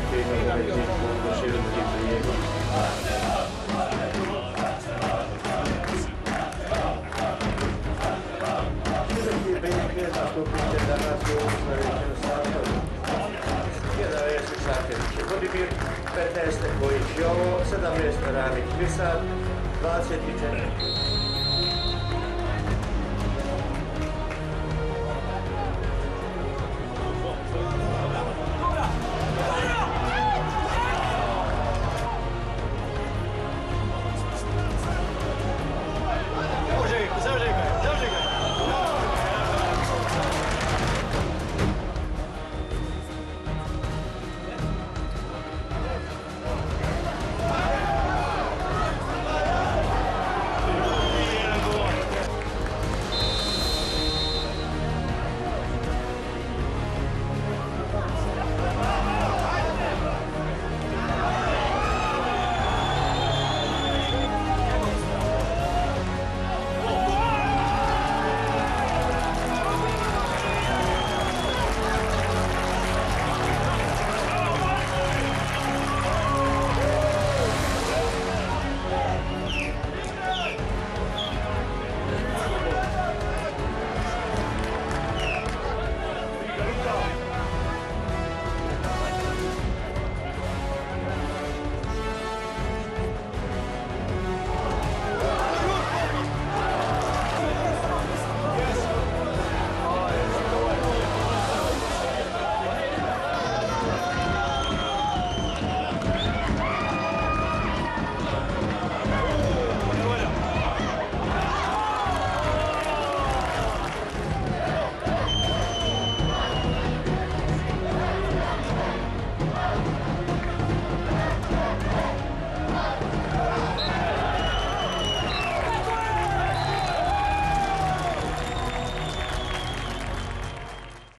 che non avete conosciuto di prego. Che bene che la tua nazione je da je sesate, če Budimir 15. bojiš, Jovo 17. Ramić, Visar 24.